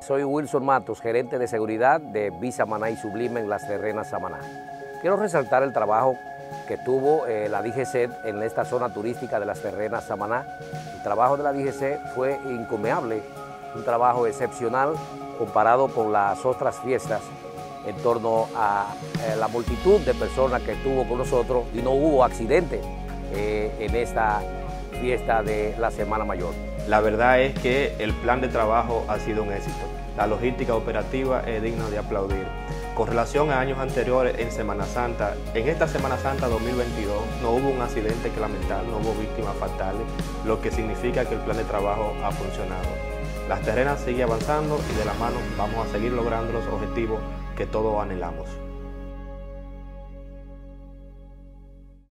Soy Wilson Matos, gerente de seguridad de Visa Maná y Sublime en Las Terrenas, Samaná. Quiero resaltar el trabajo que tuvo la DGC en esta zona turística de Las Terrenas, Samaná. El trabajo de la DGC fue encomiable, un trabajo excepcional comparado con las otras fiestas en torno a la multitud de personas que estuvo con nosotros y no hubo accidente en esta fiesta de la Semana Mayor. La verdad es que el plan de trabajo ha sido un éxito. La logística operativa es digna de aplaudir. Con relación a años anteriores en Semana Santa, en esta Semana Santa 2022 no hubo un accidente que lamentar, no hubo víctimas fatales, lo que significa que el plan de trabajo ha funcionado. Las Terrenas sigue avanzando y de la mano vamos a seguir logrando los objetivos que todos anhelamos.